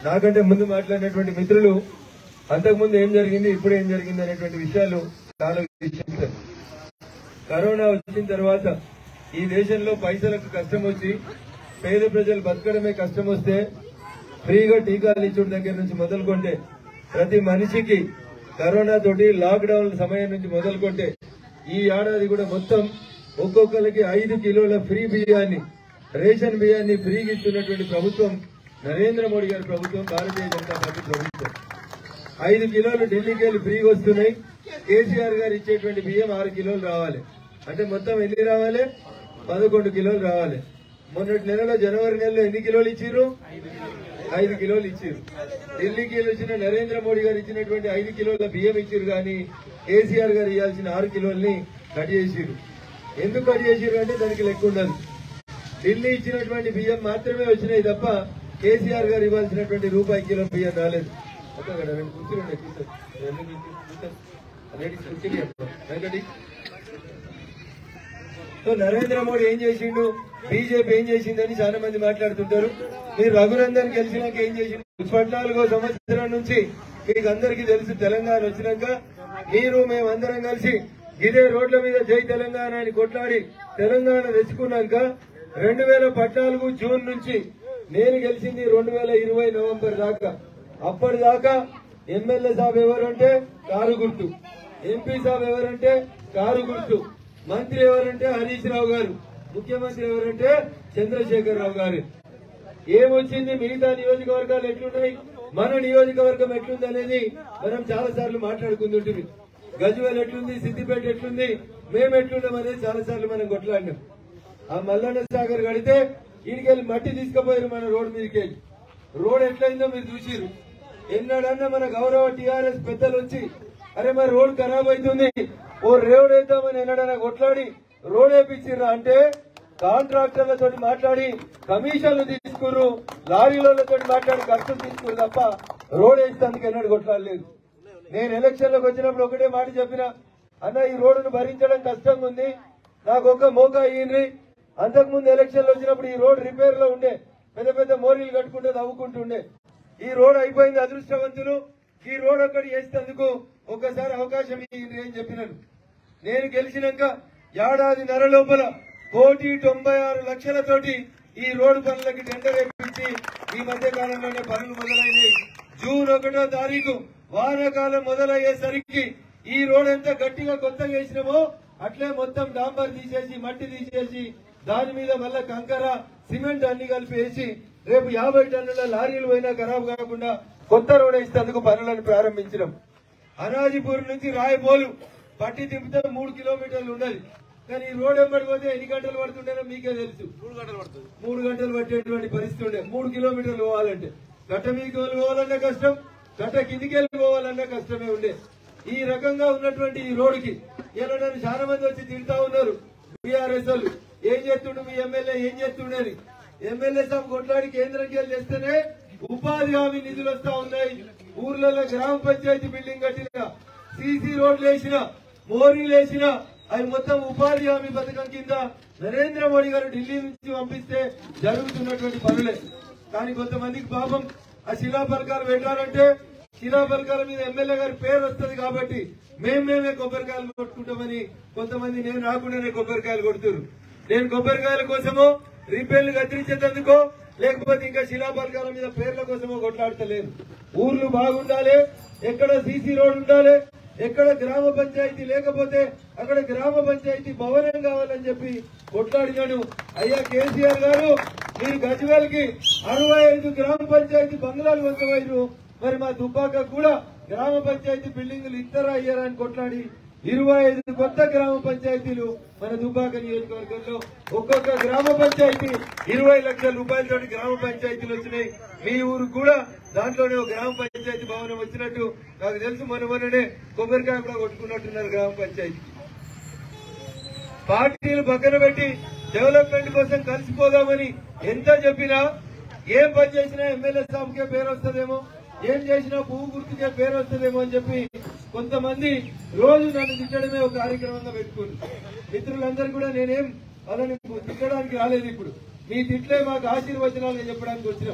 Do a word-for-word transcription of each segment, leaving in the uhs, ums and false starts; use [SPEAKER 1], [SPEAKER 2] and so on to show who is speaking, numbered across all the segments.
[SPEAKER 1] నాకంటే ముందు మాట్లాడినటువంటి మిత్రులు అంతకుముందు ఏం జరిగింది ఇప్పుడు ఏం జరిగింది అనేటువంటి విషయాలు చాలా విషయం. కరోనా వచ్చిన తర్వాత ఈ దేశంలో పైసలకు కష్టం వచ్చి పేద ప్రజలు బతకడమే కష్టం వస్తే ఫ్రీగా టీకాలు ఇచ్చుడు దగ్గర నుంచి మొదలుకుంటే ప్రతి మనిషికి కరోనా తోటి లాక్డౌన్ సమయం నుంచి మొదలుకుంటే ఈ ఏడాది కూడా మొత్తం ఒక్కొక్కరికి ఐదు కిలోల ఫ్రీ బియ్యాన్ని రేషన్ బియ్యాన్ని ఫ్రీగా ఇస్తున్నటువంటి ప్రభుత్వం నరేంద్ర మోడీ గారి ప్రభుత్వం, భారతీయ జనతా పార్టీ ప్రభుత్వం. ఐదు కిలోలు ఢిల్లీకి వెళ్ళి ఫ్రీగా వస్తున్నాయి. కేసీఆర్ గారు ఇచ్చేటువంటి బియ్యం ఆరు కిలోలు రావాలి అంటే మొత్తం ఎన్ని రావాలి? పదకొండు కిలోలు రావాలి. మొన్నటి నెలలో జనవరి నెలలో ఎన్ని కిలోలు ఇచ్చిర్రు? ఐదు కిలోలు ఇచ్చిర్రు. ఢిల్లీకి వచ్చిన నరేంద్ర మోడీ గారు ఇచ్చినటువంటి ఐదు కిలోల బియ్యం ఇచ్చిర్రు కానీ కేసీఆర్ గారు ఇవ్వాల్సిన ఆరు కిలోల్ని కట్ చేసిర్రు. ఎందుకు కట్ చేసిర్రు అంటే దానికి లెక్క ఉండదు. ఢిల్లీ ఇచ్చినటువంటి బియ్యం మాత్రమే వచ్చినాయి తప్ప కేసీఆర్ గారు ఇవ్వాల్సినటువంటి రూపాయి కిలో బియ్యం రాలేదు. రెండు కుర్చీలు ఉన్నాయి కూర్చోండి. సో నరేంద్ర మోడీ ఏం చేసిండు, బీజేపీ ఏం చేసిందని చాలా మంది మాట్లాడుతుంటారు. మీరు రఘునందన్ గెలిచినాక ఏం చేసిండు? పద్నాలుగో సంవత్సరం నుంచి మీకు అందరికీ తెలుసు. తెలంగాణ వచ్చినాక మీరు మేమందరం కలిసి ఇదే రోడ్ల మీద జై తెలంగాణ అని కొట్లాడి తెలంగాణ తెచ్చుకున్నాక రెండు వేల పద్నాలుగు జూన్ నుంచి నేను గెలిచింది రెండు వేల ఇరవై నవంబర్ దాకా. అప్పటిదాకా ఎమ్మెల్యే సాబ్ ఎవరంటే కారు గుర్తు, ఎంపీ సాబ్ ఎవరంటే కారు గుర్తు, మంత్రి ఎవరంటే హరీష్ రావు గారు, ముఖ్యమంత్రి ఎవరంటే చంద్రశేఖర్ రావు గారు. ఏమొచ్చింది? మిగతా నియోజకవర్గాలు ఎట్లున్నాయి, మన నియోజకవర్గం ఎట్లుంది అనేది మనం చాలా సార్లు మాట్లాడుకుంటుంటుంది. గజ్వేల్ ఎట్లుంది, సిద్దిపేట ఎట్లుంది, మేము ఎట్లున్నాం అనేది చాలా సార్లు మనం కొట్లాడినాం. ఆ మల్లన్న సాగర్ కడితే ఈడికెళ్ళి మట్టి తీసుకుపోయారు మన రోడ్డు మీదకెళ్ళి. రోడ్ ఎట్లయిందో మీరు చూసిరు. ఎన్నడన్నా మన గౌరవ టీఆర్ఎస్ పెద్దలు వచ్చి అరే మరి రోడ్ ఖరాబ్ అవుతుంది ఓ రోడ్ వేద్దామని ఎన్నడన్నా కొట్లాడి రోడ్ వేపించిర్రా అంటే కాంట్రాక్టర్లతో మాట్లాడి కమిషన్లు తీసుకురు, లారీలతో మాట్లాడి ఖర్చులు తీసుకురు తప్ప రోడ్ వేసేందుకు ఎన్నడూ కొట్లాడలేదు. నేను ఎలక్షన్లకు వచ్చినప్పుడు ఒకటే మాట చెప్పిన, అన్న ఈ రోడ్డును భరించడం కష్టంగా ఉంది, నాకు ఒక మోకా ఇయ్యండి. అంతకుముందు ఎలక్షన్లు వచ్చినప్పుడు ఈ రోడ్ రిపేర్ లో ఉండే, పెద్ద పెద్ద మోరీలు కట్టుకుంటే తవ్వుకుంటుండే. ఈ రోడ్ అయిపోయింది, అదృష్టవంతులు ఈ రోడ్ ఒక్కటి వేసేందుకు ఒక్కసారి అవకాశం ఇయ్యండి అని చెప్పినాను. నేను గెలిచినాక ఏడాది నెల లోపల కోటి తొంభై ఆరు లక్షలతోటి ఈ రోడ్డు పనులకి టెండర్ వేయించి ఈ మధ్య కాలంలోనే పనులు మొదలైనవి. జూన్ ఒకటో తారీఖు వానాకాలం మొదలయ్యేసరికి ఈ రోడ్ ఎంత గట్టిగా కొత్తగా వేసినామో అట్లే మొత్తం డాంబర్ తీసేసి మట్టి తీసేసి దాని మీద మళ్ళా కంకర సిమెంట్ అన్ని కలిపి వేసి రేపు యాభై టన్నుల లారీలు పోయినా ఖరాబ్ కాకుండా కొత్త రోడ్ వేసేందుకు పనులను ప్రారంభించడం. అనాజీపూర్ నుంచి రాయపోలు పట్టి తిప్పితే మూడు కిలోమీటర్లు ఉండాలి, కానీ ఈ రోడ్ వెంబడి పోతే ఎన్ని గంటలు పడుతుండేనో మీకే తెలుసు. మూడు గంటలు పడుతుంది మూడు గంటలు పట్టేటువంటి పరిస్థితి ఉండే. మూడు కిలోమీటర్లు పోవాలంటే గట్ట మీదకి పోవాలన్నా కష్టం, గట్ట కిందికి వెళ్ళి పోవాలన్నా కష్టమే ఉండే. ఈ రకంగా ఉన్నటువంటి ఈ రోడ్డుకి ఇలా నన్ను చాలా మంది వచ్చి తింటా ఉన్నారు. బీఆర్ఎస్ వాళ్ళు ఏం చేస్తుండే, మీ ఎమ్మెల్యే ఏం చేస్తుండేది. ఎమ్మెల్యే సాబ్ కొట్లాడి కేంద్రంకి వెళ్ళి చేస్తేనే ఉపాధి హామీ నిధులు వస్తా ఉన్నాయి. ఊర్లలో గ్రామ పంచాయతీ బిల్డింగ్ కట్టిన, సీసీ రోడ్లు వేసిన, మోరీలు వేసిన అవి మొత్తం ఉపాధి హామీ పథకం కింద నరేంద్ర మోడీ గారు ఢిల్లీ నుంచి పంపిస్తే జరుగుతున్నటువంటి పనులే. కానీ కొంతమందికి పాపం ఆ శిలాఫలకాలు పెట్టాలంటే శిలాఫలకాల మీద ఎమ్మెల్యే గారి పేరు వస్తుంది కాబట్టి మేము మేమే కొబ్బరికాయలు కొట్టుకుంటామని కొంతమంది నేను రాకుండానే కొబ్బరికాయలు కొడుతున్నారు. నేను కొబ్బరికాయల కోసమో రిపేర్లు కత్తిరించేందుకో లేకపోతే ఇంకా శిలాఫలకాల మీద పేర్ల కోసమో కొట్లాడతలేను. ఊర్లు బాగుండాలి, ఎక్కడ సీసీ రోడ్ ఉండాలి, ఎక్కడ గ్రామ పంచాయతీ లేకపోతే అక్కడ గ్రామ పంచాయతీ భవనం కావాలని చెప్పి కొట్లాడినాడు. అయ్యా కేసీఆర్ గారు, మీరు గజ్వేల్ కి అరవై ఐదు గ్రామ పంచాయతీ బంగ్లాలు వంచవైరు, మరి మా దుబ్బాక కూడా గ్రామ పంచాయతీ బిల్డింగులు ఇద్దరా అయ్యారా అని కొట్లాడి ఇరవై ఐదు కొత్త గ్రామ పంచాయతీలు మన దుబ్బాక నియోజకవర్గంలో ఒక్కొక్క గ్రామ పంచాయతీ ఇరవై లక్షల రూపాయలతో గ్రామ పంచాయతీలు వచ్చినాయి. మీ ఊరు కూడా దాంట్లోనే ఒక గ్రామ పంచాయతీ భవనం వచ్చినట్టు నాకు తెలుసు. మన మొన్ననే కొబ్బరికాయ కూడా కొట్టుకున్నట్టున్నారు గ్రామ పంచాయతీ. పార్టీలు పక్కన పెట్టి డెవలప్మెంట్ కోసం కలిసిపోదామని ఎంత చెప్పినా ఏం పని చేసినా ఎమ్మెల్యే సాబ్కే పేరు వస్తుందేమో, ఏం చేసినా పువ్వు గుర్తుకే పేరు వస్తుందేమో అని చెప్పి కొంతమంది రోజు నన్ను తిట్టడమే ఒక కార్యక్రమంగా పెట్టుకుని. మిత్రులందరూ కూడా నేనేం వాళ్ళని తిట్టడానికి రాలేదు. ఇప్పుడు మీ తిట్లే మాకు ఆశీర్వచనాలు చెప్పడానికి వచ్చినాం.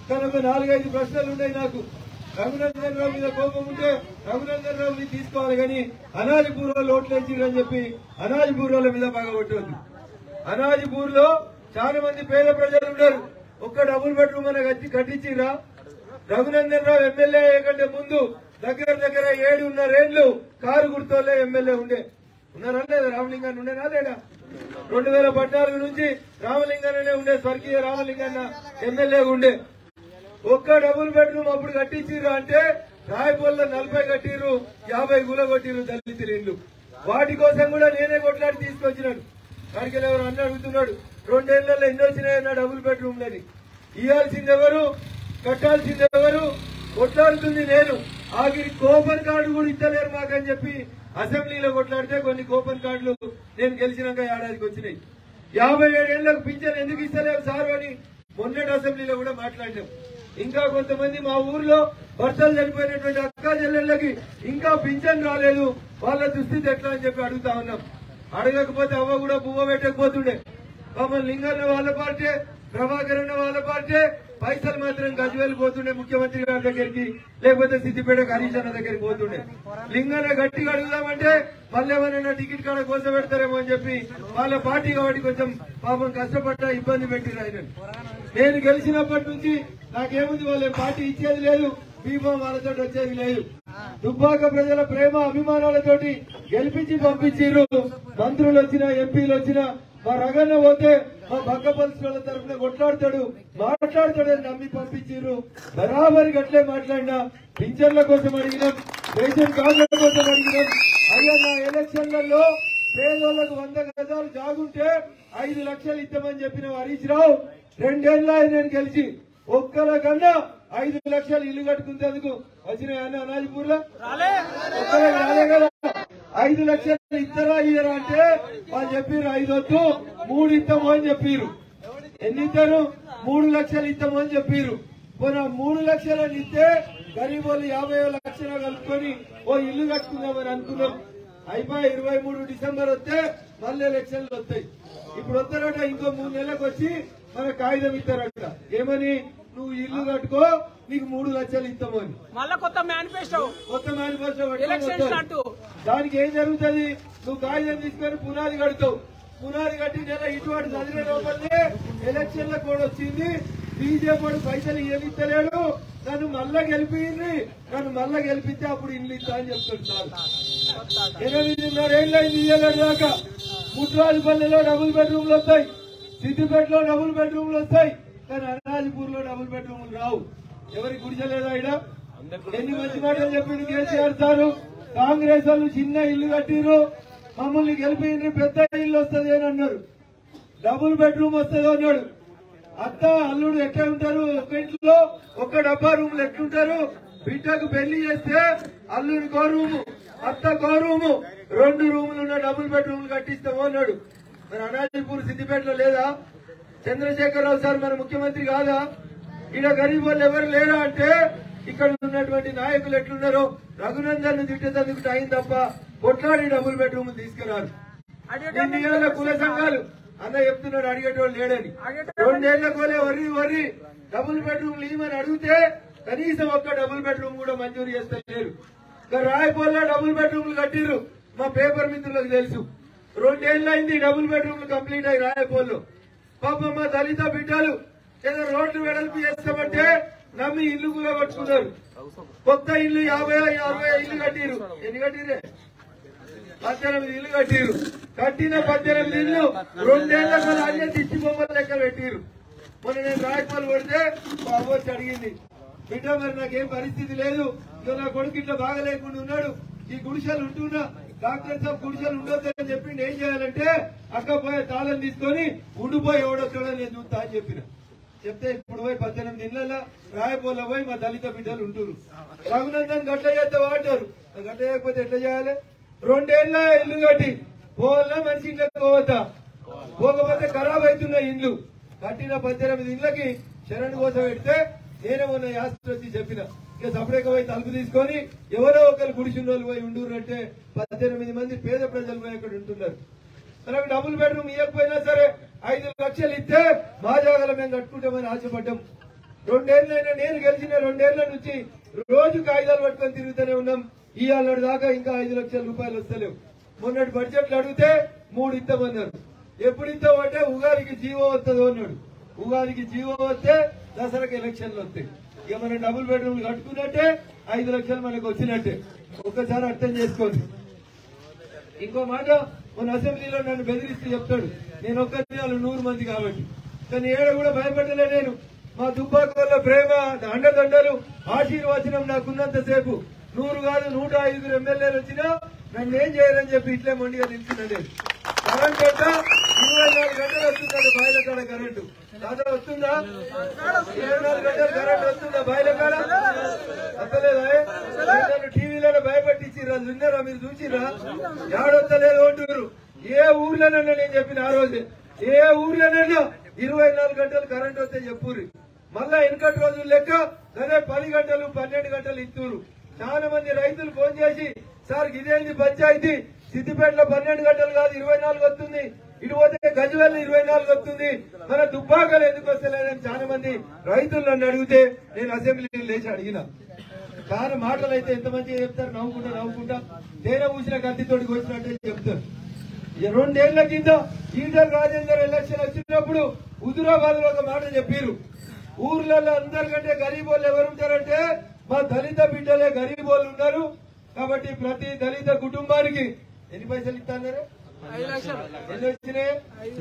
[SPEAKER 1] కానీ ఒక నాలుగైదు ప్రశ్నలు ఉన్నాయి నాకు. రఘునందన్ రావు మీద కోపం ఉంటే రఘునందన్ రావుని తీసుకోవాలి కానీ అనాజిపూర్ లో ఓట్లు వేసిరని చెప్పి అనాజిపూర్ వాళ్ళ మీద పగబట్టవద్దు. అనాజిపూర్ లో చాలా మంది పేద ప్రజలు ఉన్నారు. ఒక్క డబుల్ బెడ్రూమ్ అనే కట్టించిరా? రఘునందన్ రావు ఎమ్మెల్యే కంటే ముందు దగ్గర దగ్గర ఏడున్నరేళ్లు కారు గుర్తోలే ఎమ్మెల్యే ఉండే. ఉన్నారా లేదా? రామలింగాన్ని ఉండేనా లేడా? రెండు వేల పద్నాలుగు నుంచి రామలింగానే ఉండే, స్వర్గీయ రామలింగన్న ఎమ్మెల్యే ఉండే. ఒక్క డబుల్ బెడ్రూమ్ అప్పుడు కట్టించిర్రు అంటే రాయపూర్లో నలభై కట్టిరు, యాభై గుల కొట్టిరు దళితుల ఇల్లు. వాటి కోసం కూడా నేనే కొట్లాడి తీసుకొచ్చినాను. వాడికి ఎవరు అన్న అడుగుతున్నాడు రెండేళ్లలో ఎన్ని వచ్చినాయన్న డబుల్ బెడ్రూమ్లని. ఇవ్వాల్సింది ఎవరు, కట్టాల్సింది ఎవరు? కొట్లాడుతుంది నేను. ఆఖరి కూపన్ కార్డు కూడా ఇస్తలేరు మాకని చెప్పి అసెంబ్లీలో కొట్లాడితే కొన్ని కూపన్ కార్డులు నేను గెలిచినాక ఏడాదికి వచ్చినాయి. యాభై ఏడేళ్లకు పింఛన్ ఎందుకు ఇస్తలేవు సార్ అని మొన్నటి అసెంబ్లీలో కూడా మాట్లాడాం. ఇంకా కొంతమంది మా ఊర్లో భర్తలు చనిపోయినటువంటి అక్క చెల్లెళ్ళకి ఇంకా పింఛన్ రాలేదు, వాళ్ళ దుస్థితి ఎట్లా అని చెప్పి అడుగుతా ఉన్నాం. అడగకపోతే అవ్వ కూడా పువ్వ పెట్టకపోతుండే. మమ్మల్ని లింగన్న వాళ్ళ పార్టీ, ప్రభాకర్ అన్న వాళ్ళ పార్టీ, పైసలు మాత్రం గజ్వేల్ పోతుండే ముఖ్యమంత్రి గారి దగ్గరికి, లేకపోతే సిద్దిపేట హరీష్ అన్న దగ్గరికి పోతుండే. లింగన్న గట్టిగా అడుగుదామంటే మళ్ళీ ఏమైనా టికెట్ కాడ కోసం పెడతారేమో అని చెప్పి వాళ్ళ పార్టీ కాబట్టి కొంచెం పాపం కష్టపడ్డా ఇబ్బంది పెట్టిరు ఆయన. నేను గెలిచినప్పటి నుంచి నాకేముంది, వాళ్ళ పార్టీ ఇచ్చేది లేదు, బీమా వాళ్ళతో వచ్చేది లేదు. దుబ్బాక ప్రజల ప్రేమ అభిమానాలతోటి గెలిపించి పంపించిర్రు. మంత్రులు వచ్చినా, ఎంపీలు వచ్చినా మా రగన్న పోతే మా బక్క పరిస్థితుల తరఫున కొట్లాడతాడు, మాట్లాడతాడని నమ్మి పంపించిర్రు. బరాబరి గట్లే మాట్లాడినా. పింఛన్ల కోసం అడిగినాం, రేషన్ కార్డుల కోసం అడిగినాం. అయ్యా నా ఎలక్షన్లలో పేదోళ్లకు వంద గజాలు జాగుంటే ఐదు లక్షలు ఇద్దామని చెప్పిన హరీష్ రావు రెండేళ్ల నేను గెలిచి ఒక్కల కన్నా ఐదు లక్షలు ఇల్లు కట్టుకునేందుకు వచ్చినాయన్న అనాజిపూర్ లో ఒక్కలకు రాలే కదా. ఐదు లక్షలు ఇస్తారా ఇయ్యరా అంటే వాళ్ళు చెప్పారు ఐదు వద్దు మూడు ఇస్తాము అని చెప్పారు. ఎన్ని ఇస్తారు? మూడు లక్షలు ఇస్తాము అని చెప్పారు. పోనా మూడు లక్షలని ఇస్తే గరీబ్ వాళ్ళు యాభై లక్షలు కలుపుకొని ఓ ఇల్లు కట్టుకుందామని అనుకున్నాం. అయిపోయి ఇరవై మూడు డిసెంబర్ వస్తే మళ్ళీ ఎలక్షన్లు వస్తాయి. ఇప్పుడు వస్తారట, ఇంకో మూడు నెలలకు వచ్చి మన కాగితం ఇస్తారట. ఏమని? నువ్వు ఇల్లు కట్టుకో, నీకు మూడు లక్షలు ఇస్తామని.
[SPEAKER 2] మళ్ళా కొత్త మేనిఫెస్టో
[SPEAKER 1] కొత్త మేనిఫెస్టో. దానికి ఏం జరుగుతుంది? నువ్వు కాగితం తీసుకొని పునాది కడతావు. పునాది కట్టి నెల ఇటువంటి చదివే లోపలే ఎలక్షన్ల కూడా వచ్చింది. బీజేపీ పైసలు ఏమిస్తలేడు, నన్ను మళ్ళా గెలిపింది, నన్ను మళ్ళా గెలిపిస్తే అప్పుడు ఇల్లు ఇస్తా అని చెప్తాడు. ఎనిమిదిన్నర ఏళ్ళైంది ఇయ్యలేడు దాకా. ముట్రాజుపల్లిలో డబుల్ బెడ్రూమ్లు వస్తాయి, సిద్దిపేటలో డబుల్ బెడ్రూమ్లు వస్తాయి, కానీ అనాజిపూర్ లో డబుల్ బెడ్రూమ్లు రావు. ఎవరికి గుడిచలేదా? ఇక్కడ ఎన్ని మంచి మాటలు చెప్పింది కేసీఆర్ సారు. కాంగ్రెస్ వాళ్ళు చిన్న ఇల్లు కట్టిరు, మమ్మల్ని గెలిపింది పెద్ద ఇల్లు వస్తుంది అని అన్నారు. డబుల్ బెడ్రూమ్ వస్తుంది అన్నాడు. అత్త అల్లుడు ఎట్లా ఉంటారు? ఒక ఇంట్లో ఒక్క డబ్బా రూములు ఎట్లుంటారు? బిడ్డకు పెళ్లి చేస్తే అల్లుడి కో రూము, అత్త కో రూము, రెండు రూములు ఉన్న డబుల్ బెడ్రూమ్లు కట్టిస్తాము అన్నాడు. మరి అనాజిపూర్ సిద్దిపేటలో లేదా? చంద్రశేఖరరావు సార్ మన ముఖ్యమంత్రి కాదా? ఈడ గరీబ్ వాళ్ళు ఎవరు లేరా అంటే ఇక్కడ ఉన్నటువంటి నాయకులు ఎట్లున్నారో రఘునందన్ ను తిట్టేందుకు టైం తప్ప కొట్లాడి డబుల్ బెడ్రూమ్ తీసుకురారు. ఎన్నికల కుల సంఘాలు అన్న చెప్తున్నాడు అడిగేటోళ్ళు లేడని. రెండేళ్ల కోలే వర్రి వర్రి డబుల్ బెడ్రూమ్లు ఇవ్వమని అడిగితే కనీసం ఒక్క డబుల్ బెడ్రూమ్ కూడా మంజూరు చేస్తలేరు. రాయపూర్లో డబుల్ బెడ్రూమ్లు కట్టిర్రు, మా పేపర్ మిత్రులకు తెలుసు. రెండేళ్లైంది డబుల్ బెడ్రూమ్లు కంప్లీట్ అయ్యి రాయపూర్లో. పాపం మా దళిత బిడ్డలు ఏదో రోడ్లు వెడల్పు చేస్తామంటే నమ్మి ఇల్లు కూడా పట్టుకున్నారు. కొత్త ఇల్లు యాభై అరవై ఇల్లు కట్టిరు. ఎన్ని కట్టిరే? పద్దెనిమిది ఇల్లు కట్టిరు. కట్టిన పద్దెనిమిది ఇల్లు రెండేళ్లకు అన్నీ దిష్టి బొమ్మల లెక్క పెట్టిరు. మొన్న నేను రాయపాలు కొడితే మా అవ్వచ్చు అడిగింది, బిడ్డ మరి నాకేం పరిస్థితి లేదు, ఇక నా కొడుకు ఇట్లా బాగా లేకుండా ఉన్నాడు, ఈ గుడిసెలు ఉంటున్నా, డాక్టర్ సాబ్ గుడిసెలు ఉండొద్దని చెప్పింది. ఏం చేయాలంటే అక్క పోయే తాళం తీసుకొని ఉండిపోయి ఎవడొచ్చాడో నేను చూస్తా అని చెప్పిన. చెప్తే ఇప్పుడు పోయి పద్దెనిమిది ఇళ్లలో రాయపోలో పోయి మా దళిత బిడ్డలు ఉంటున్నారు. రఘునందన్ గట్ల చేస్తే వాడతారు, గట్ల చేయకపోతే ఎట్లా చేయాలి? రెండేళ్ల ఇల్లు కట్టి పోవాలా మనిషి ఇంట్లోకి పోవద్దా? పోకపోతే ఖరాబ్ అవుతున్న ఇల్లు. కట్టిన పద్దెనిమిది ఇళ్లకి శరణ్ కోసం పెడితే నేనే మొన్న యాస్త్రి వచ్చి చెప్పిన, ఇక సపరేట్ పోయి తలుపు తీసుకొని ఎవరో ఒకరు గుడిసిన వాళ్ళు పోయి ఉండురంటే పద్దెనిమిది మంది పేద ప్రజలు పోయి అక్కడ ఉంటున్నారు. మనకు డబుల్ బెడ్రూమ్ ఇవ్వకపోయినా సరే ఐదు లక్షలు ఇస్తే మా జాగాలో మేము కట్టుకుంటామని ఆశపడ్డాం. రెండేళ్లైనా నేను గెలిచిన రెండేళ్ల నుంచి రోజు కాగితాలు పట్టుకొని తిరుగుతూనే ఉన్నాం. ఇవాళ దాకా ఇంకా ఐదు లక్షల రూపాయలు వస్తలేవు. మొన్నటి బడ్జెట్లు అడిగితే మూడు ఇస్తామన్నారు. ఎప్పుడు ఇస్తామంటే ఉగాదికి జీవో వస్తుందో అన్నాడు. ఉగాదికి జీవో వస్తే దసరాకి ఎలక్షన్లు వస్తాయి. ఇక మనం డబుల్ బెడ్రూమ్లు కట్టుకున్నట్టే ఐదు లక్షలు మనకు వచ్చినట్టే. ఒక్కసారి అర్థం చేసుకోండి. ఇంకో మాట, మన అసెంబ్లీలో నన్ను బెదిరిస్తూ చెప్తాడు, నేను ఒక్కరిని వాళ్ళు నూరు మంది కాబట్టి. కానీ ఏడ కూడా భయపడలే నేను. మా దుబ్బాక వల్ల ప్రేమ, అండదండలు, ఆశీర్వచనం నాకున్నంతసేపు నూరు కాదు నూట ఐదుగురు ఎమ్మెల్యేలు వచ్చినా నన్ను ఏం చేయాలని చెప్పి ఇట్లే మొండిగా నిలిచినదే. కరెంట్ అంట ఇరవై నాలుగు గంటలు వస్తుందండి బాయిల కాడ కరెంటు. దాదా వస్తుందా? ఇరవై నాలుగు గంటలు కరెంట్ వస్తుందా బాయిల కాడ? వస్తలేదా? నన్ను టీవీలో భయపెట్టించిర్రా, విన్నారా? మీరు చూసిర్రా? ఏడొస్తలేదు అంటున్నారు. ఏ ఊర్లోనన్నా నేను చెప్పిన ఆ రోజే, ఏ ఊర్లోనన్నా ఇరవై నాలుగు గంటలు కరెంట్ వస్తే చెప్పుర్రి. మళ్ళా వెనకటి రోజులు లెక్క అదే పది గంటలు పన్నెండు గంటలు ఇస్తున్నారు. చాలా మంది రైతులు ఫోన్ చేసి, సార్ ఇదేంది పంచాయతీ, సిద్దిపేటలో పన్నెండు గంటలు కాదు ఇరవై నాలుగు వస్తుంది, ఇటు పోతే గజ్వేల్ ఇరవై నాలుగు వస్తుంది, మన దుబ్బాకలు ఎందుకు వస్తలేదని చాలా మంది రైతులు నన్ను అడిగితే నేను అసెంబ్లీలో లేచి అడిగిన. కానీ మాటలు అయితే ఎంత మంచిగా చెప్తారు, నవ్వుకుంటా నవ్వుకుంటా తేనె పూసిన కత్తితోటి వచ్చినట్టే చెప్తారు. రెండేళ్ల కింద ఈటల రాజేందర్ ఎలక్షన్ వచ్చినప్పుడు హుజురాబాద్ లో ఒక మాట చెప్పారు, ఊర్లలో అందరికంటే గరీబ్ వాళ్ళు ఎవరుంటారంటే మా దళిత బిడ్డలే గరీబ్ వాళ్ళు ఉన్నారు, కాబట్టి ప్రతి దళిత కుటుంబానికి ఎన్ని పైసలు ఇస్తాన్నారు? ఎన్ని వచ్చినాయి?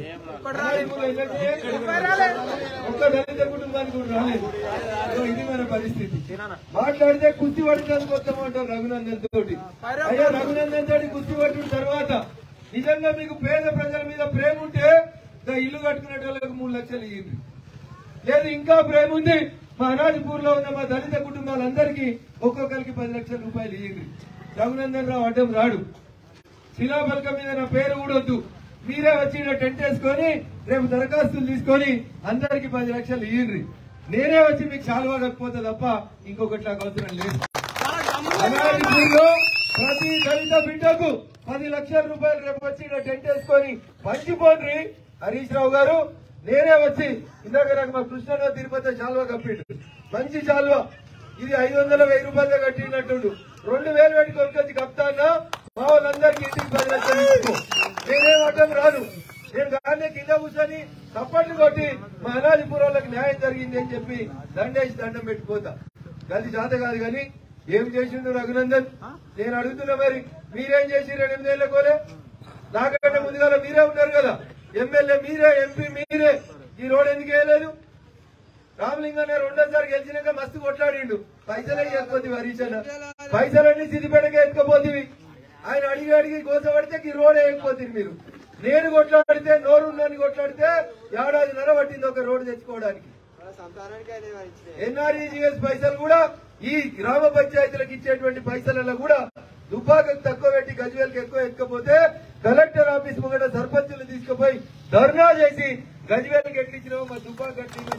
[SPEAKER 1] ఒక్క దళిత కుటుంబానికి కూడా రాలేదు. ఇది మన పరిస్థితి. మాట్లాడితే కుస్తీ పడుతుంది వస్తామంటారు రఘునందన్ తోటి. అయ్యా రఘునందన్ తోటి కుస్తీ పట్టిన తర్వాత నిజంగా మీకు పేద ప్రజల మీద ప్రేమ ఉంటే ఇల్లు కట్టుకునే వాళ్ళకి మూడు లక్షలు ఇవ్వండి. లేదు ఇంకా ప్రేమ ఉంది, మా అనాథపూర్ లో ఉన్న మా దళిత కుటుంబాలందరికీ ఒక్కొక్కరికి పది లక్షల రూపాయలు ఇవ్వండి. రఘునందన్ రావు అడ్డం రాడు. శిలాఫలకం మీద నా పేరు ఊడొద్దు, మీరే వచ్చి టెంట్ వేసుకొని రేపు దరఖాస్తులు తీసుకొని అందరికి పది లక్షలు ఇవ్వండి. నేనే వచ్చి మీకు చాలువా తప్పిపోతా తప్ప ఇంకొకటి నాకు అవసరం లేదు. అనాథపూర్లో ప్రతి దళిత బిడ్డకు పది లక్షల రూపాయలు రేపు వచ్చి టెంట్ వేసుకొని పంచిపోండి. హరీష్ రావు గారు నేనే వచ్చి ఇందాక నాకు మా కృష్ణలో తిరుపతి చాలువా కప్పిండు, మంచి చాలువా. ఇది ఐదు వందల వెయ్యి రూపాయలు కట్టినట్టుండు. రెండు వేలు పెట్టి కొనుకొచ్చి కప్తానా మా వాళ్ళందరికీ ఇంటికి పది లక్షలు ఇచ్చుకో. నేనేం అడ్డం రాను. నేను కానీ కింద కూర్చొని తప్పట్లు కొట్టి మా అనాథపూర్ వాళ్ళకి న్యాయం జరిగింది అని చెప్పి దండేసి దండం పెట్టిపోతా. గది జాత కాదు కానీ ఏం చేసిండు రఘునందన్? నేను అడుగుతున్నా, మరి మీరేం చేసిరు? ఎనిమిదేళ్ల కోలే నాకంటే ముందుగా మీరే ఉన్నారు కదా, ఎమ్మెల్యే మీరే, ఎంపీ మీరే. ఈ రోడ్ ఎందుకు వేయలేదు? రామలింగన్న రెండోసారి గెలిచినాక మస్తు కొట్లాడిండు, పైసలే ఎత్తుకోతివి హరీష్ అన్న, పైసలన్నీ సిద్దిపేటకే ఎత్తుకోపోతివి. ఆయన అడిగి అడిగి గోసపడితే ఈ రోడ్ వేయకపోతుంది మీరు. నేను కొట్లాడితే నోరున్నాని కొట్లాడితే ఏడాది నెల పట్టింది ఒక రోడ్డు తెచ్చుకోవడానికి. ఎన్ఆర్ఈజీఎస్ పైసలు కూడా ఈ గ్రామ పంచాయతీలకు ఇచ్చేటువంటి పైసలలో కూడా దుబ్బాకకు తక్కువ పెట్టి గజ్వేల్కి ఎక్కువ ఎక్కకపోతే కలెక్టర్ ఆఫీస్ ముంగట సర్పంచులు తీసుకుపోయి ధర్నా చేసి గజ్వేల్కి ఎట్లిచ్చినావు మా దుబ్బాక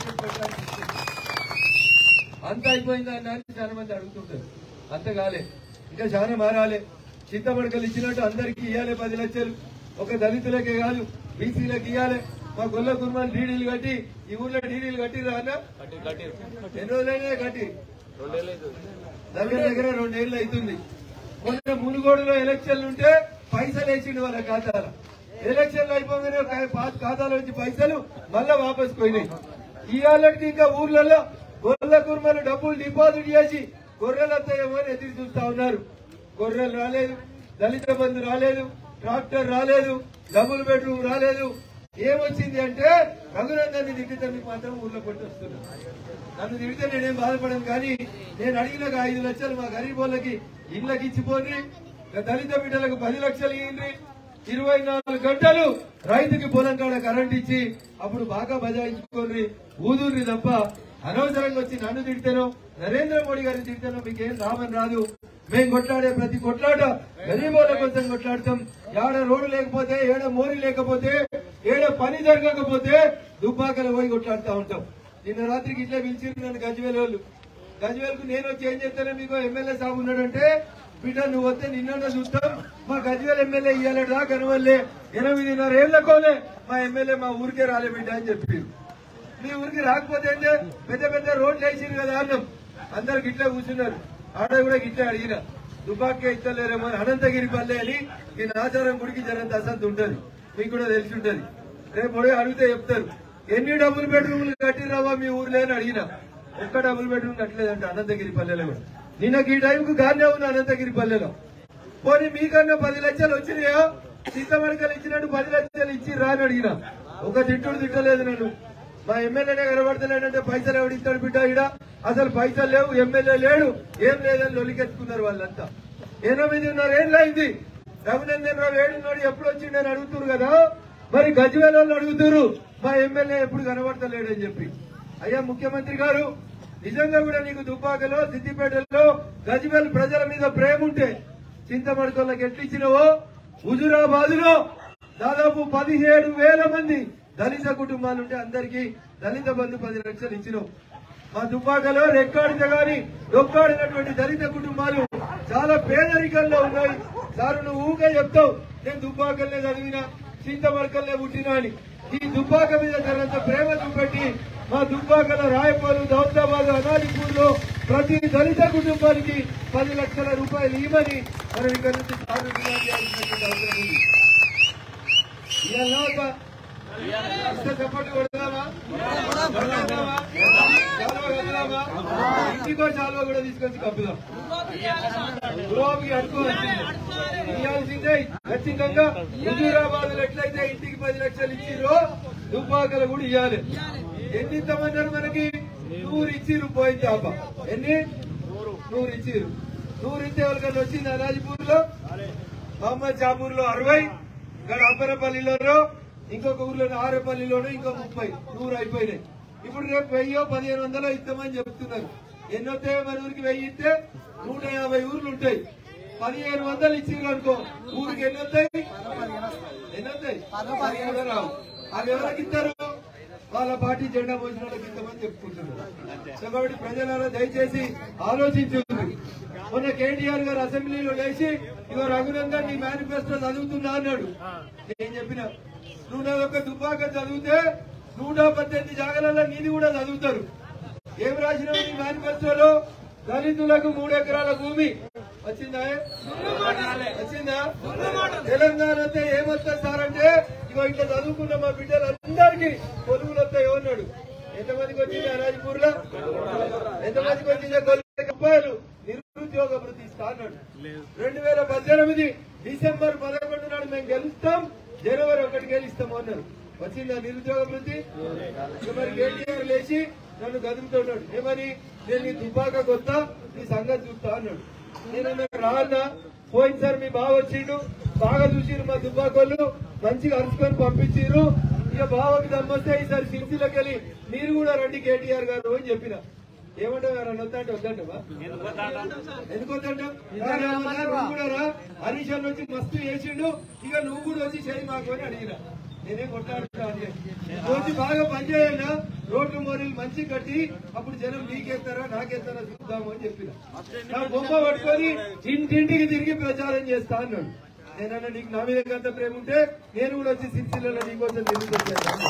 [SPEAKER 1] అంత అయిపోయిందా అని చాలా మంది అడుగుతుంటారు. అంత కాలే, ఇంకా చాలా మారాలి. చింతమడకలు ఇచ్చినట్టు అందరికీ ఇవ్వాలి పది లక్షలు. ఒక దళితులకే కాదు బీసీలకు ఇవ్వాలి. మా గొల్ల కుర్మాన్ డీడీలు కట్టి ఈ ఊర్లో డీడీలు కట్టిరా అన్న? ఎన్ని రోజులైనా కట్టి దగ్గర దగ్గర రెండేళ్లు అవుతుంది. మొన్న మునుగోడులో ఎలక్షన్లు ఉంటే పైసలు వేసిండు వాళ్ళ ఖాతాలో. ఎలక్షన్లు అయిపోగానే ఖాతాలో నుంచి పైసలు మళ్ళా వాపసు పోయినాయి. ఇవాళకి ఇంకా ఊర్లలో గొర్రెల కుర్మలు డబ్బులు డిపాజిట్ చేసి గొర్రెలు వస్తాయేమో అని ఎదురు చూస్తా ఉన్నారు. గొర్రెలు రాలేదు, దళిత బంధు రాలేదు, ట్రాక్టర్ రాలేదు, డబుల్ బెడ్రూమ్ రాలేదు. ఏమొచ్చింది అంటే రఘునందన్ని తిట్టితే మీకు మాత్రం ఊర్లో కొట్టి వస్తున్నారు. నన్ను తిడితే నేనేం బాధపడను, కానీ నేను అడిగిన ఐదు లక్షలు మా గరీబ్ వాళ్ళకి ఇళ్లకి ఇచ్చిపోండి, దళిత బిడ్డలకు పది లక్షలు ఇవ్వండి, ఇరవై నాలుగు గంటలు రైతుకి పొలం కాడ కరెంట్ ఇచ్చి అప్పుడు బాగా బజాయించుకోండి, ఊదూరి తప్ప అనవసరంగా వచ్చి నన్ను తిడితేనో నరేంద్ర మోడీ గారిని తిడితేనో మీకేం రామని రాదు. మేము కొట్లాడే ప్రతి కొట్లాట గరీబోళ్ళ కోసం కొట్లాడతాం. ఏడ రోడ్డు లేకపోతే, ఏడ మోరీ లేకపోతే, ఏడ పని జరగకపోతే దుబ్బాకలు పోయి కొట్లాడుతూ ఉంటాం. నిన్న రాత్రికి ఇట్లా పిలిచి నన్ను గజ్వేల్ వాళ్ళు. గజ్వేల్కు నేను వచ్చి ఏం చెప్తానో మీకు ఎమ్మెల్యే సాబు ఉన్నాడంటే, బిడ్డ నువ్వు వస్తే నిన్న చూస్తాం, మా గజ్వేల్ ఎమ్మెల్యే ఇయ్యాలడా కనవల్లే ఎనిమిదిన్నర ఏళ్లకోనే మా ఎమ్మెల్యే మా ఊరికే రాలే బిడ్డ అని చెప్పారు. మీ ఊరికి రాకపోతే ఏంటే పెద్ద పెద్ద రోడ్లు వేసిరు కదా అన్నం అందరు గిట్లా కూర్చున్నారు. ఆడ కూడా గిట్లా అడిగిన దుబాకే ఇస్తలేరేమో అనంతగిరి పల్లె అని ఈ నాచారం గుడికి జరంత అసంత ఉంటది, మీకు కూడా తెలిసి ఉంటది. రేపు అడిగితే చెప్తారు ఎన్ని డబుల్ బెడ్రూమ్లు కట్టిరావా మీ ఊర్లో అని అడిగిన. ఒక్క డబుల్ బెడ్రూమ్ కట్టలేదంట అనంతగిరి పల్లెలో కూడా. నిన్న ఈ టైంకు గానే ఉంది అనంతగిరి పల్లెలో. పోనీ మీకన్నా పది లక్షలు వచ్చినాయా? చింతమడకలు ఇచ్చినట్టు పది లక్షలు ఇచ్చి రాని అడిగిన. ఒక తిట్టుడు తిట్టలేదు నన్ను. మా ఎమ్మెల్యేనే కనబడతలేడంటే పైసలు ఎవడిస్తాడు బిడ్డ ఈడ, అసలు పైసలు లేవు, ఎమ్మెల్యే లేడు, ఏం లేదని లొలికెత్తుకున్నారు వాళ్ళంతా. ఎనిమిదిన్నర ఏళ్ళు అయింది రఘునందన్ రావు ఏడున్నాడు ఎప్పుడు వచ్చిండని అడుగుతున్నారు కదా. మరి గజ్వేల్ వాళ్ళు అడుగుతున్నారు మా ఎమ్మెల్యే ఎప్పుడు కనబడతలేడని చెప్పి. అయ్యా ముఖ్యమంత్రి గారు, నిజంగా కూడా నీకు దుబ్బాకలో సిద్దిపేటలో గజ్వేల్ ప్రజల మీద ప్రేమ ఉంటే చింతమడకల్లోకి ఎట్లిచ్చినవో హుజురాబాద్ లో దాదాపు పదిహేడు వేల మంది దళిత కుటుంబాలుంటే అందరికీ దళిత బంధు పది లక్షలు ఇచ్చినావు. మా దుబ్బాకలో రెక్కాడితే గాని దొక్కాడినటువంటి దళిత కుటుంబాలు చాలా పేదరికంలో ఉన్నాయి. సార్ నువ్వు ఊకే చెప్తావు నేను దుబ్బాకల్నే చదివినా చింతమడకల్నే పుట్టినా అని. ఈ దుబ్బాక మీద జరంత ప్రేమ చూపెట్టి మా దుబ్బాకలో రాయపాలు, దౌలతాబాద్, అనాలిపూర్ లో ప్రతి దళిత కుటుంబానికి పది లక్షల రూపాయలు ఇవ్వని మనం ఇక్కడ నుంచి సాగు డిమాండ్ చేయాల్సినటువంటి అవసరం ఉంది. చెప్పండి కొడదామా, చాలువ కదలామా, ఇంటికో చాలువ కూడా తీసుకొచ్చి కప్పుదాం. గురువుకి అడుకోవాల్సిందే, ఇవ్వాల్సిందే. ఖచ్చితంగా హుజూరాబాద్ లో ఎట్లయితే ఇంటికి పది లక్షలు ఇచ్చిరో దుబ్బాకలు కూడా ఇవ్వాలి. ఎన్ని ఇస్తామన్నారు మనకి? నూరు ఇచ్చిరు పోయింది అబ్బ. ఎన్ని? నూరు ఇచ్చిరు. నూరు ఇస్తే ఎవరికన్నా వచ్చింది అనాజిపూర్ లో, మహమ్మద్ షాపూర్ లో అరవై, ఇక్కడ అబ్బరపల్లిలో ఇంకొక ఊర్లో ఆరేపల్లిలోనూ ఇంకో ముప్పై, నూరు అయిపోయినాయి. ఇప్పుడు రేపు వెయ్యో పదిహేను వందలో ఇస్తామని చెప్తున్నారు. ఎన్నొస్తాయో మన ఊరికి వెయ్యి ఇస్తే నూట యాభై ఊర్లు ఉంటాయి. పదిహేను వందలు ఇచ్చిరు అనుకో ఊరికి ఎన్ని వస్తాయి? ఎన్ని వస్తాయి? పదిహేను రావు. అది ఎవరికి ఇస్తారు? వాళ్ళ పార్టీ జెండా మోసిన వాళ్ళకి ఇస్తామని చెప్పుకుంటున్నారు. కాబట్టి ప్రజలలో దయచేసి ఆలోచించుంది. మొన్న కేటీఆర్ గారు అసెంబ్లీలో లేచి ఇగో రఘునందన్ నీ మేనిఫెస్టో చదువుతున్నా అన్నాడు. నేను చెప్పిన నువ్వు నాదొక దుబ్బాక చదివితే నూట పద్దెనిమిది జాగాలలో నీది కూడా చదువుతారు. ఏం రాసినావు నీ మేనిఫెస్టోలో? దళితులకు మూడు ఎకరాల భూమి వచ్చిందా? వచ్చిందా? తెలంగాణ వస్తే ఏమొస్తా సార్ అంటే ఇగో ఇట్లా చదువుకున్న మా బిడ్డలందరికీ పొలుగులు వస్తాయి అన్నాడు. ఎంతమందికి వచ్చింది అనాజిపూర్ లో? ఎంతమందికి వచ్చింది? కొద్ది రూపాయలు నిరుద్యోగ వృత్తి ఇస్తా అన్నాడు. రెండు వేల పద్దెనిమిది డిసెంబర్ పదకొండు నాడు మేము గెలుస్తాం, జనవరి ఒకటికి గెలుస్తాం అన్నారు. వచ్చిందా నిరుద్యోగ వృత్తి? మరి కేటీఆర్ లేచి నన్ను గదులుతున్నాడు. ఏమని? నేను నీ దుబ్బాక కొత్తా, నీ సంగతి చూస్తా అన్నాడు. నేను రాన్నా పోయినసారి మీ బావ వచ్చిండు, బాగా చూసిరు మా దుబ్బాకోళ్ళు, మంచిగా అరుచుకొని పంపించిరు. ఇక బావకి దమ్మొస్తే ఈసారి సిరిసిలోకి వెళ్ళి మీరు కూడా రండి కేటీఆర్ గారు అని చెప్పిన. ఏమంటావు గారు అని వద్దా అంటే వద్దంటవా? ఎందుకు వద్దంటావు? నువ్వు కూడా రా, హరీష్ అన్న వచ్చి మస్తు చేసిండు, ఇక నువ్వు కూడా వచ్చి చేయి మాకు అని అడిగిన. నేనేం కొట్లాడుతున్నా అంటే రోజు బాగా పనిచేయన్నా రోడ్లు మోరీలు మంచి కట్టి అప్పుడు జనం నీకేస్తారా నాకేస్తారా చూద్దాము అని చెప్పిన. నా బొమ్మ పట్టుకొని ఇంటింటికి తిరిగి ప్రచారం చేస్తా అన్నాడు. నేనన్నా నీకు నా మీద ఎంత ప్రేమ ఉంటే నేను కూడా వచ్చి సిరిసిల్లలో నీకోసం తిరిగి వచ్చాను.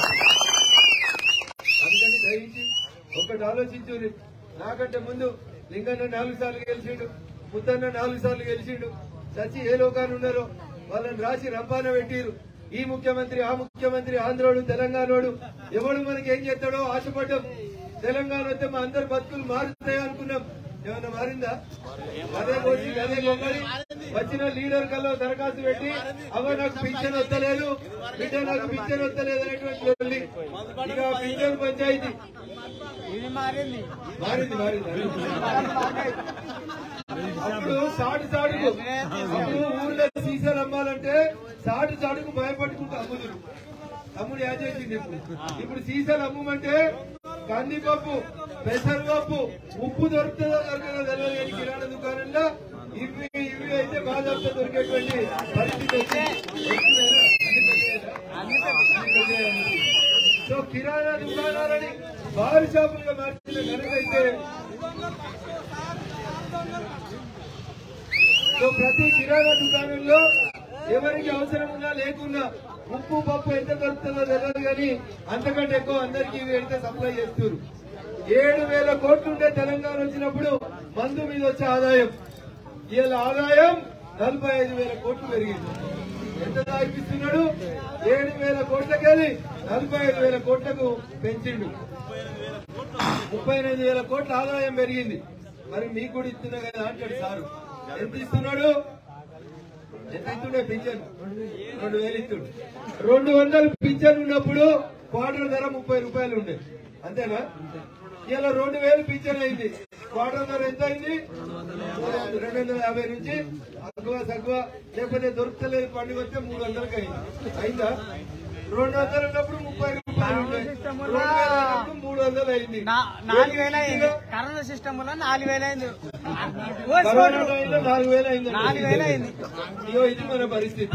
[SPEAKER 1] అందుకని దయించి ఒకటి ఆలోచించు. నాకంటే ముందు లింగన్న నాలుగు సార్లు గెలిచిండు, ముత్తన్న నాలుగు సార్లు గెలిచిండు. చచ్చి ఏ లోకాన్ని ఉన్నారో వాళ్ళని రాసి రంపాన పెట్టిరు. ఈ ముఖ్యమంత్రి ఆ ముఖ్యమంత్రి ఆంధ్రోడు తెలంగాణోడు ఎవడు మనకి ఏం చేస్తాడో ఆశపడ్డాం. తెలంగాణ వస్తే మా అందరు బతుకులు మారుతాయో అనుకున్నాం. ఏమన్నా మారిందా? అదే కోసి అదే గొప్పని వచ్చిన లీడర్ కల్లో దరఖాస్తు పెట్టి అవ నాకు పింఛన్ వస్తలేదు, బిడ్డ నాకు పింఛన్ వస్తలేదు అనేటువంటి ఇక పింఛన్ పంచాయతీ మారింది మారింది అప్పుడు సాటు సాటుకు అప్పుడు ఊర్లో సీసాలు అమ్మాలంటే సాటు సాటుకు భయపడుకుంటూ అమ్ముదురు. తమ్ముడు యాడ్ చేసింది. ఇప్పుడు ఇప్పుడు సీసాలు అమ్ముమంటే కందిపప్పు, పెసరపప్పు, ఉప్పు దొరుకుతుందో దొరకదో తెలియదు. కిరాణా దుకాణంలో ఇవి ఇవి అయితే బాగా దొరికేటువంటి పరిస్థితి వచ్చింది. సో కిరాణా దుకాణాలని బారు షాపులుగా మార్చిన ఘనతైతే సో ప్రతి కిరాణా దుకాణంలో ఎవరికి అవసరం ఉన్నా లేకున్నా ఉప్పు పప్పు ఎంత దొరుకుతుందో తెలియదు కానీ అంతకంటే ఎక్కువ అందరికీ ఎంత సప్లై చేస్తున్నారు. ఏడు వేల కోట్లుంటే తెలంగాణ వచ్చినప్పుడు మందు మీద వచ్చే ఆదాయం ఇవాళ ఆదాయం నలభై ఐదు వేల కోట్లు పెరిగింది. ఎంత దాగిపిస్తున్నాడు? ఏడు వేల కోట్లకెళ్ళి నలభై ఐదు వేల కోట్లకు పెంచిండు. ముప్పై ఎనిమిది వేల కోట్ల ఆదాయం పెరిగింది. మరి మీకు కూడా ఇస్తున్నా కదా అంటాడు సారు. ఎంత ఇస్తున్నాడు? ఎంత ఇస్తుండే పింఛన్? రెండు వేలు ఇస్తుండు. రెండు వందలు పింఛన్ ఉన్నప్పుడు క్వార్టర్ ధర ముప్పై రూపాయలు ఉండే, అంతేనా? ఇలా రెండు వేలు పింఛన్ అయింది. క్వార్టర్ ధర ఎంత అయింది? రెండు వందల యాభై నుంచి తక్కువ తక్కువ లేకపోతే దొరుకుతలేదు పండుగ వస్తే మూడు వందలకి అయింది. అయిందా? రెండు వందలు ఉన్నప్పుడు ముప్పై రూపాయలు ఉండే, రెండు వేల ఉన్నప్పుడు మూడు వందలు అయింది.
[SPEAKER 2] నాలుగు వేల అయింది. కరోనా సిస్టమ్ వల్ల నాలుగు వేల అయింది.
[SPEAKER 1] కరోనా టైంలో నాలుగు వేలు అయింది.
[SPEAKER 2] నాలుగు వేల అయింది.
[SPEAKER 1] ఇయో ఇది మన పరిస్థితి.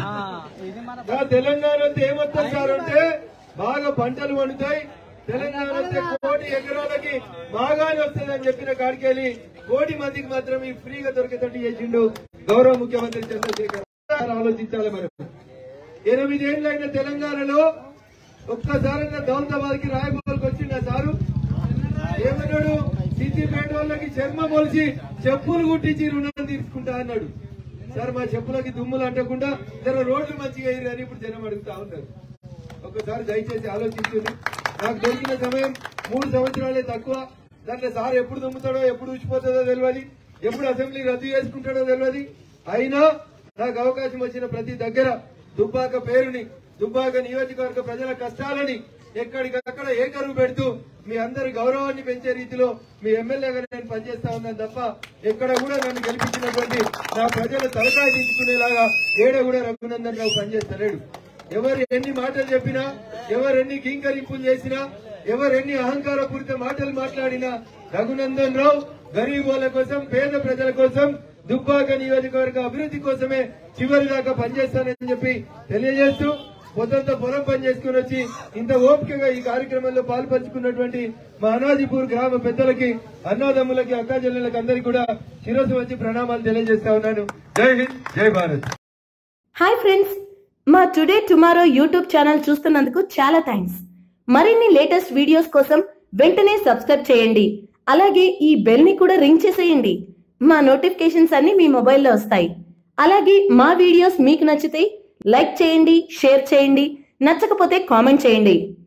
[SPEAKER 1] తెలంగాణ వస్తే ఏమొస్తుంది సార్ అంటే బాగా పంటలు పండుతాయి. తెలంగాణ వస్తే కోటి ఎకరాలకి బాగానే వస్తుందని చెప్పిన కాడికెళ్ళి కోటి మందికి మాత్రం ఈ ఫ్రీగా దొరికేటట్టు చేసిండు గౌరవ ముఖ్యమంత్రి చంద్రశేఖర్. ఆలోచించాలి మనం. ఎనిమిదేళ్లైన తెలంగాణలో ఒక్కసారైనా దౌలతాబాద్ కి రాయబోల్కి వచ్చిందా సారు? ఏమన్నాడు? సిద్దిపేట వాళ్ళకి చర్మం మొలిచి చెప్పులు కుట్టించి రుణం తీసుకుంటా అన్నాడు. సార్ మా చెప్పులకి దుమ్ములు అంటకుండా జర రోడ్లు మంచిగా అయ్యారని ఇప్పుడు జనం అడుగుతా ఉన్నారు. ఒక్కసారి దయచేసి ఆలోచించండి. నాకు దొరికిన సమయం మూడు సంవత్సరాలే తక్కువ. దాంట్లో సార్ ఎప్పుడు దుమ్ముతాడో ఎప్పుడు ఊచిపోతుందో తెలియదు, ఎప్పుడు అసెంబ్లీ రద్దు చేసుకుంటాడో తెలియదు. అయినా నాకు అవకాశం వచ్చిన ప్రతి దగ్గర దుబ్బాక పేరుని, దుబ్బాక నియోజకవర్గ ప్రజల కష్టాలని ఎక్కడికక్కడ ఏకరువు పెడుతూ మీ అందరి గౌరవాన్ని పెంచే రీతిలో మీ ఎమ్మెల్యేగా నేను పనిచేస్తా ఉన్నాను తప్ప ఎక్కడ కూడా నన్ను గెలిపించినటువంటి నా ప్రజల తలకాయ దించుకునేలాగా ఏడ కూడా రఘునందన్ రావు పనిచేస్తలేడు. ఎవరు ఎన్ని మాటలు చెప్పినా, ఎవరెన్ని కింకరింపులు చేసినా, ఎవరెన్ని అహంకారపూరిత మాటలు మాట్లాడినా రఘునందన్ రావు గరీబుల కోసం, పేద ప్రజల కోసం, దుబ్బాక నియోజకవర్గ అభివృద్ధి కోసమే చివరి దాకా పనిచేస్తానని చెప్పి తెలియజేస్తూ పొద్దంతా పొలం పని చేసుకుని వచ్చి ఇంత ఓపికగా ఈ కార్యక్రమంలో పాల్పంచుకున్నటువంటి మా అనాజీపూర్ గ్రామ పెద్దలకి, అన్నదమ్ములకి, అక్కా చెల్లెళ్ళకి అందరికీ కూడా శిరస్సు వచ్చి ప్రణామాలు తెలియజేస్తా ఉన్నాను. జై హింద్, జై భారత్.
[SPEAKER 3] హాయ్ ఫ్రెండ్స్, మా టుడే టుమారో యూట్యూబ్ ఛానల్ చూస్తున్నందుకు చాలా థ్యాంక్స్. మరిన్ని లేటెస్ట్ వీడియోస్ కోసం వెంటనే సబ్స్క్రైబ్ చేయండి. అలాగే ఈ బెల్ ని కూడా రింగ్ చేసేయండి. మా నోటిఫికేషన్స్ అన్ని మీ మొబైల్లో వస్తాయి. అలాగే మా వీడియోస్ మీకు నచ్చితే లైక్ చేయండి, షేర్ చేయండి, నచ్చకపోతే కామెంట్ చేయండి.